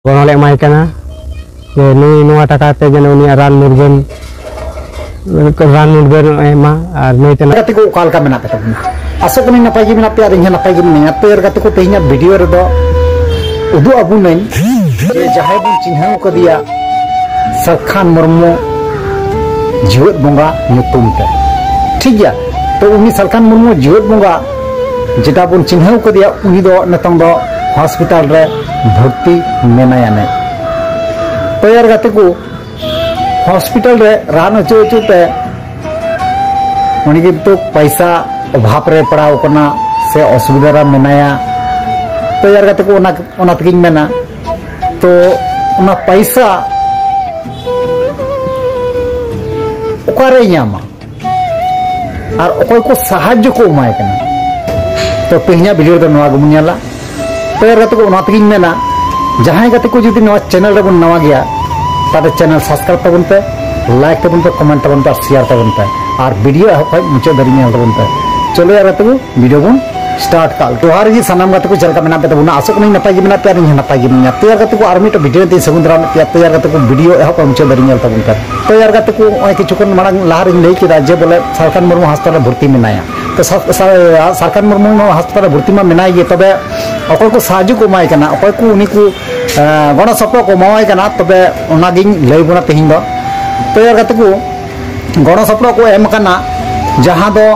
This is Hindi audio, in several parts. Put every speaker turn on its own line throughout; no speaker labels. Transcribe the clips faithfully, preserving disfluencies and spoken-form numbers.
gonole emai kana je nui noa taka te jeno uni ran murgan ran murgan ema ar nui tena
kati ko kal ka mena kata asok ni napai gi mena pe ar nya napai gi mena pe ar kati ko tehnya video re do udu abu nain je jahai bun चिन्हाव ko dia Sarkhan Murmu jiwat bonga nyutum te ठीक गया तो उनी सरखान मुर्मू जीवत बंगा जेटा बन चिन्हाव को दिया उनी दो नतंग दो हॉस्पिटल रे भर्ती मेनाया ने तो यार गाते को हॉस्पिटल रे रान अचो अचो ते उनी के तो पैसा अभाव रे पड़ाव कना से असुविधा रा मेनाया तो यार गाते को ओना ओना तकिन मेना तो ओना पैसा ओकारे यामा और अकोय को साहाय्य को उमाय कना तो तेहना वीडियो दो नवा गमुनियाला तो यार गते को ओना तकिन मेना जहां गते को जुदी नवा चैनल रे बन नवा गया ताते चैनल सब्सक्राइब तबन पे लाइक तबन पे कमेंट तबन पे शेयर तबन पे और वीडियो है मुझे दरी नेल तबन पे चलो यार गते को वीडियो बन स्टार्ट काल तोहार जी सनाम गते को चलका मेना पे तबना आसो को नहीं नपाई गी मेना पे नहीं नपाई गी मेना तो यार गते को आर्मी तो वीडियो ते सगुंदरा में तो यार गते को वीडियो है मुझे दरी नेल तबन पे तो यार गते को ओय किछु कोन मांग लाहार लई कि राज्य बोले सरखान मुर्मू हॉस्पिटल भर्ती मेनाया तो सरखान मुर्मू हॉस्पिटल भर्ती में मेनाय गे तबे अकोय को साहाय्य को माय कना अकोय को उनी को गण सपो को माय कना तबे ओना गिन लई बना तेहिं दो तो यार गते को गण सपो को एम कना जहां दो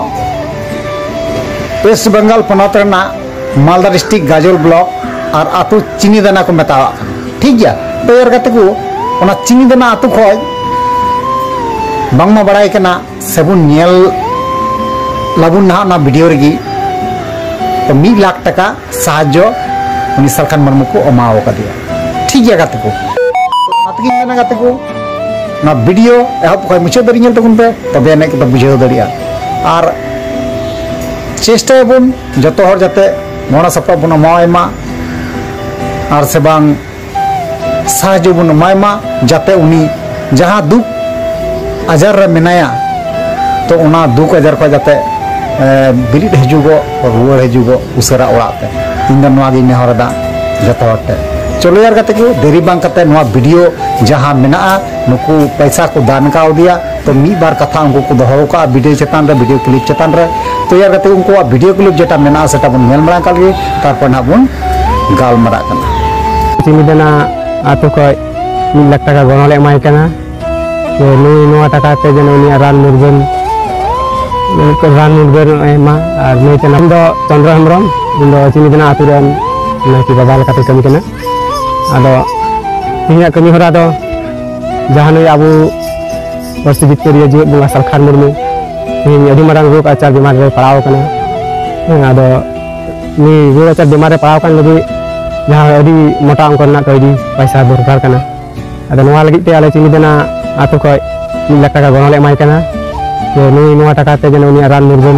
वेस्ट बंगाल पनत रना मालदा डिस्ट्रिक्ट गाजल ब्लॉक और आतु चीनी दाना को मेतावा ठीक गया तो यार गते को ओना चीनी दाना आतु खय बांगमा बड़ाई कना सबुन नेल लाबुन ना ना वीडियो रेगी तो मी लाख टका साहाय्य उनी सरखान मुर्मू को अमाव का दिया ठीक गया गते को नातगी मेना गते को ना वीडियो एहब खय मुचे दरी नेल तकुन पे तबे ने तो बुझे दरिया और चेष्टा बन जतो हर जाते मोना सपा बन मायमा और से बांग साहाय्य बन मायमा जाते उनी जहां दुख आजार रे मेनाया तो उना दुख आजार को जाते बिरिट हजुगो रुवाड़ हजुगो उसरा ओड़ाते इन नवा गी नेहरदा जतो हरते चलो यार गते को देरी बांग कते नवा वीडियो जहां मेना नुकु पैसा को दान का दिया तो मी बार कथा उनको को दोहो का वीडियो चेतान रे वीडियो क्लिप चेतान रे तो यार गते उनको वीडियो क्लिप जेटा मेना सेटा बन नेल मरा काल गे तारपर ना बन गाल मरा कना
चिनी देना आतो को एक लाख टका गणले एमाय कना जे नुई नोआ टका ते जनो नि रान मुर्गन रान मुर्गन एमा और नुई तना दो चंद्र हेमरम इndo चिनी देना आतो रन नाकी बाबा लकाते कमी कना आदो इnya कमी हरा दो जहां नुई आबू वर्ष जितरिया जीवत बंगा सरखान मुर्मू इन अभी मारंग रोग आचार बीमार रे पड़ाव कना आदो नि रोग आचार बीमार रे पड़ाव कन लगी जहां अभी मोटा अंक ना कई पैसा दरकार कना आदो नवा लगी ते आले चिनी देना आतो को एक लाख टका गणले एमाय कना जे नुई नोआ टका ते जनो uni रान मुर्गन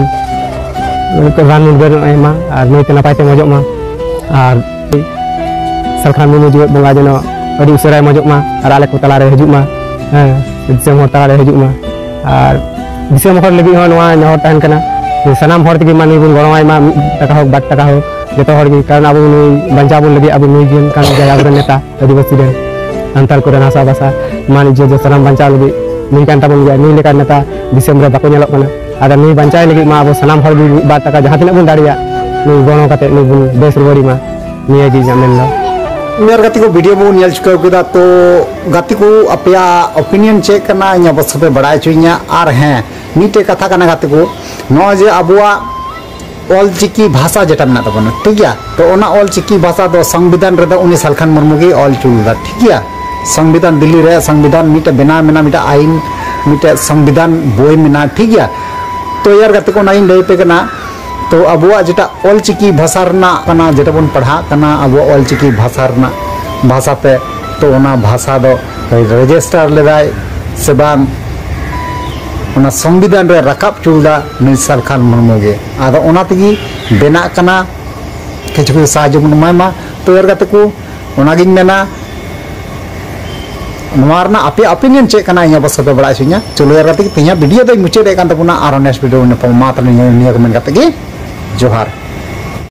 रान मुर्गन एमा और नुई तना पाइते मजोक मा और सरखान मुर्मू जीवत बंगा जनो अभी उसराय मजोक मा और आले को तला रे हजुक मा हां दिसम हर तला रे हजुक मा और दिसम हर लगी हो नवा नहर तहन कना सनाम हर तगी मानी बुन गणवाय मा टका हो बाट टका हो जतो हर गी कारण अब नुई बंचा बुन लगी अब नुई जीवन कान जाया नेता आदिवासी रे अंतर को नासा भाषा मान जो जो सनाम बंचा लगी नुई कान तबन गया नुई लेका नेता दिसम रे बाको नेलक कना आदा नुई बंचाय लगी मा अब सनाम हर गी बाट टका जहां तिना बुन दाड़िया नुई गणो काते नुई बुन देश रुवाड़ी मा निया गी जामेन ला
मेर गति को वीडियो बन नेल चुका गदा तो गति को अपया ओपिनियन चेक करना इया बस पे बड़ाय चुइया और हैं मीटे कथा कना गति को नो जे अबुआ ऑल चिकी भाषा जेटा मेना तबन ठीक गया तो ओना ऑल चिकी भाषा दो संविधान रे उनी सरखान मुर्मू गे ऑल चुलदा ठीक गया संविधान दिल्ली रे संविधान मीटे बेना मेना मीटे आईन मीटे संविधान बोय मेना ठीक गया तो यार गति को नाइन लई पे कना तो अबुआ जेटा ऑल चिकी भाषा रना कना जेटा बन पढ़ा कना अबुआ ऑल चिकी भाषा रना भाषा पे तो ओना भाषा दो रजिस्टर लेदाय से बांग ओना संविधान रे रकाब चुलदा नि सरखान मुर्मू गे आदो ओना तगी बेना कना किछु साहाय्य बन मायमा तो यार गते को ओना गिन मेना नवारना आपे ओपिनियन चेक कना इया बस पे बड़ा सुnya चलो यार गते तिया वीडियो दो मुचे दे कान तबुना आरो नेक्स्ट वीडियो ने पमा त निया कमेंट गते गे जोहार।